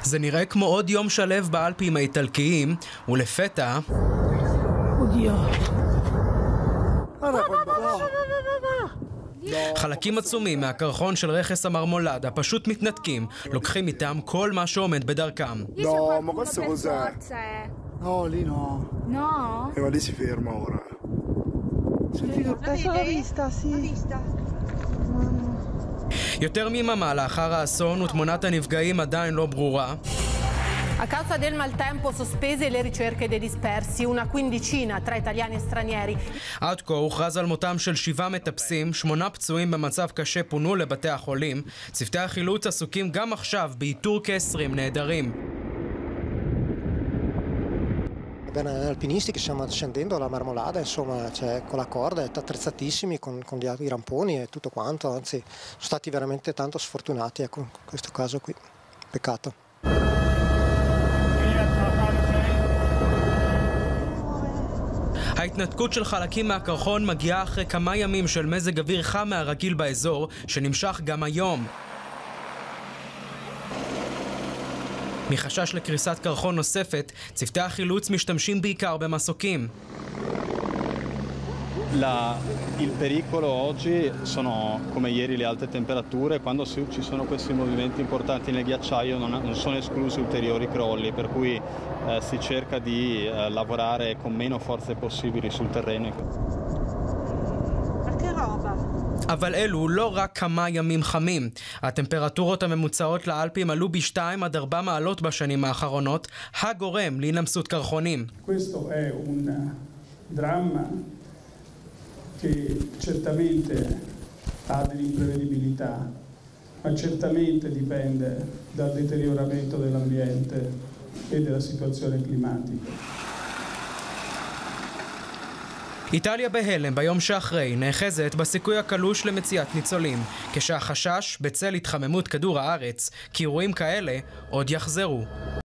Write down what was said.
זה נראה כמו עוד יום שלב באלפים האיטלקיים, ולפתע חלקים עצומים מהקרחון של רכס המרמולדה פשוט מתנתקים, לוקחים איתם כל מה שעומד בדרכם. No, ma questo cos'è? No, lì no. No? Ma lì si ferma ora. יותר מיממה לאחר האסון ותמונת הנפגעים עדיין לא ברורה. A causa del maltempo sospese le ricerche dei dispersi, una quindicina tra italiani e stranieri. עד כה הוכרז על מותם של 7 מטפסים, 8 פצועים במצב קשה פונו לבתי החולים. צוותי החילוץ עסוקים גם עכשיו באיתור כ-20 נעדרים. Abbiamo alpinisti che stiamo scendendo alla Marmolada, insomma, cioè, con la corda, attrezzatissimi, con i ramponi e tutto quanto, anzi, sono stati veramente tanto sfortunati, ecco, in questo caso qui. Peccato. ההתנתקות של חלקים מהקרחון מגיעה אחרי כמה ימים של מזג אוויר חם מהרגיל באזור, שנמשך גם היום. מחשש לקריסת קרחון נוספת, צוותי החילוץ משתמשים בעיקר במסוקים. Il pericolo oggi sono come ieri le alte temperature, quando ci sono questi movimenti importanti nel ghiacciaio non sono esclusi ulteriori crolli, per cui si cerca di lavorare con meno forze possibili sul terreno. אבל אלו לא רק כמה ימים חמים. הטמפרטורות הממוצעות לאלפים עלו ב2 עד 4 מעלות בשנים האחרונות, הגורם להינמסות קרחונים. Questo è un dramma che certamente ha dell'imprevedibilità, ma certamente dipende dal deterioramento dell'ambiente e della situazione climatica. איטליה בהלם ביום שאחרי נאחזת בסיכוי הקלוש למציאת ניצולים, כשהחשש בצל התחממות כדור הארץ כי אירועים כאלה עוד יחזרו.